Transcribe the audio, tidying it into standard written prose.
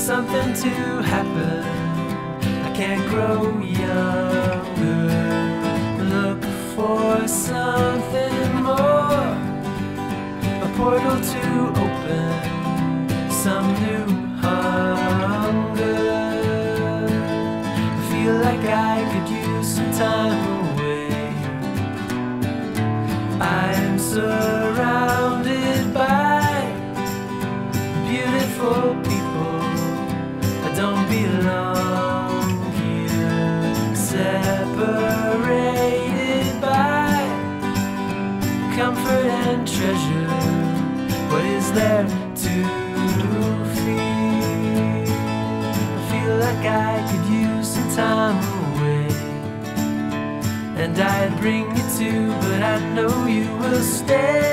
something to happen. I can't grow younger. Look for something more, a portal to open, some new hunger. I feel like I could use some time away. I'm surrounded by beautiful people. I don't belong here, separated by comfort and treasure. What is there to feel? I feel like I could use some time away, and I'd bring you too, but I know you will stay.